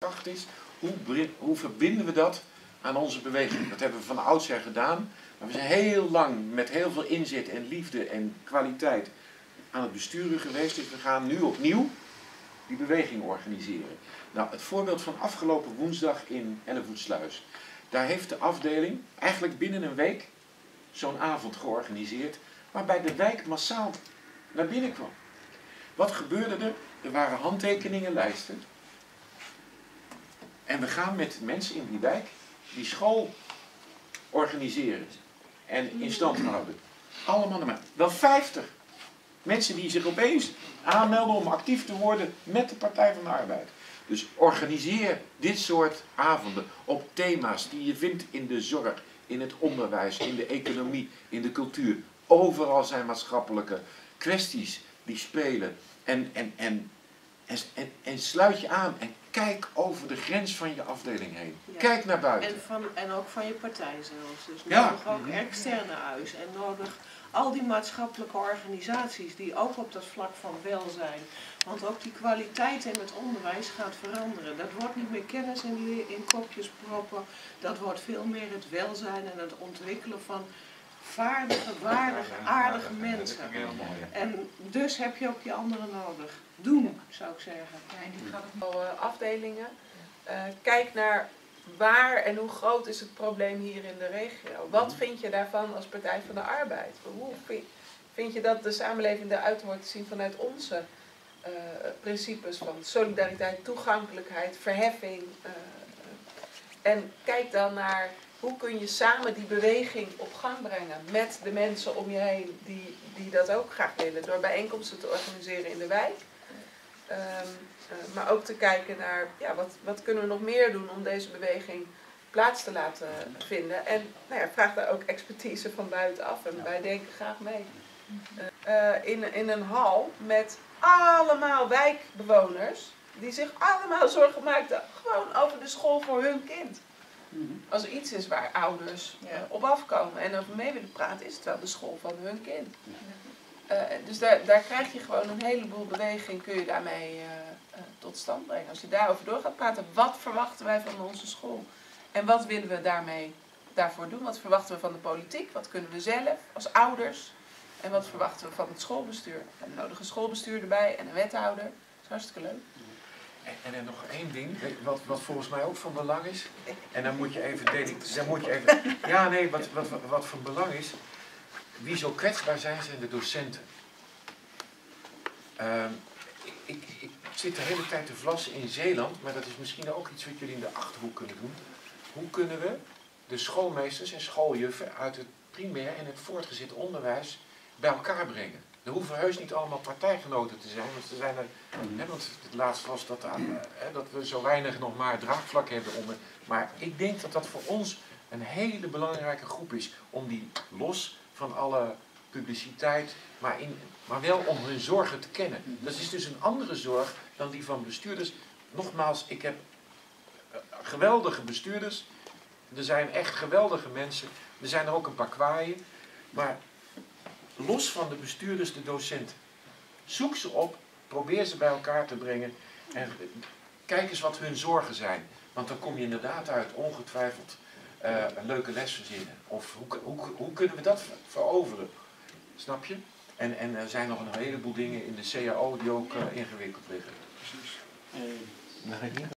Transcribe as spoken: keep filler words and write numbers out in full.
kracht is, hoe, hoe verbinden we dat aan onze beweging? Dat hebben we van oudsher gedaan, maar we zijn heel lang met heel veel inzet en liefde en kwaliteit aan het besturen geweest. Dus we gaan nu opnieuw die beweging organiseren. Nou, het voorbeeld van afgelopen woensdag in Ellevoetsluis. Daar heeft de afdeling eigenlijk binnen een week zo'n avond georganiseerd, waarbij de wijk massaal naar binnen kwam. Wat gebeurde er? Er waren handtekeningenlijsten. En we gaan met mensen in die wijk die school organiseren en in stand houden. Allemaal naar mij. Wel vijftig mensen die zich opeens aanmelden om actief te worden met de Partij van de Arbeid. Dus organiseer dit soort avonden op thema's die je vindt in de zorg, in het onderwijs, in de economie, in de cultuur. Overal zijn maatschappelijke kwesties die spelen. En, en, en, en, en, en sluit je aan en kijk over de grens van je afdeling heen. Ja. Kijk naar buiten. En, van, en ook van je partij zelfs. Dus ja. nodig ook externe uit. En nodig al die maatschappelijke organisaties die ook op dat vlak van welzijn. Want ook die kwaliteit in het onderwijs gaat veranderen. Dat wordt niet meer kennis in, in kopjes proppen. Dat wordt veel meer het welzijn en het ontwikkelen van vaardige, waardige, aardige mensen. En dus heb je ook die anderen nodig. Doen, zou ik zeggen. Ja, en die gaat ook uh, afdelingen. Uh, kijk naar waar en hoe groot is het probleem hier in de regio. Wat vind je daarvan als Partij van de Arbeid? Hoe vind je dat de samenleving eruit hoort te zien vanuit onze uh, principes van solidariteit, toegankelijkheid, verheffing? Uh, en kijk dan naar hoe kun je samen die beweging op gang brengen met de mensen om je heen die, die dat ook graag willen. Door bijeenkomsten te organiseren in de wijk. Um, uh, maar ook te kijken naar ja, wat, wat kunnen we nog meer doen om deze beweging plaats te laten vinden. En nou ja, vraag daar ook expertise van buitenaf en wij denken graag mee. Uh, in, in een hal met allemaal wijkbewoners die zich allemaal zorgen maakten gewoon over de school voor hun kind. Als er iets is waar ouders uh, op afkomen en over mee willen praten, is het wel de school van hun kind. Uh, dus daar, daar krijg je gewoon een heleboel beweging, kun je daarmee uh, uh, tot stand brengen. Als je daarover door gaat praten, wat verwachten wij van onze school? En wat willen we daarmee, daarvoor doen? Wat verwachten we van de politiek? Wat kunnen we zelf als ouders? En wat verwachten we van het schoolbestuur? En we nodigen een schoolbestuur erbij en een wethouder. Dat is hartstikke leuk. En er nog één ding, wat, wat volgens mij ook van belang is. En dan moet je even, dan moet je even ja nee, wat, wat, wat van belang is. Wie zo kwetsbaar zijn, zijn de docenten. Uh, ik, ik, ik zit de hele tijd te vlassen in Zeeland, maar dat is misschien ook iets wat jullie in de Achterhoek kunnen doen. Hoe kunnen we de schoolmeesters en schooljuffen uit het primair en het voortgezet onderwijs bij elkaar brengen? Er hoeven heus niet allemaal partijgenoten te zijn, want er zijn er, hè, want het laatst was dat, uh, hè, dat we zo weinig nog maar draagvlak hebben onder. Maar ik denk dat dat voor ons een hele belangrijke groep is, om die los van alle publiciteit, maar, in, maar wel om hun zorgen te kennen. Dat is dus een andere zorg dan die van bestuurders. Nogmaals, ik heb geweldige bestuurders, er zijn echt geweldige mensen, er zijn er ook een paar kwaaien, maar los van de bestuurders, de docenten. Zoek ze op, probeer ze bij elkaar te brengen en kijk eens wat hun zorgen zijn. Want dan kom je inderdaad uit, ongetwijfeld, uh, een leuke les verzinnen. Of hoe, hoe, hoe kunnen we dat veroveren? Snap je? En, en er zijn nog een heleboel dingen in de C A O die ook uh, ingewikkeld liggen. Precies. Uh,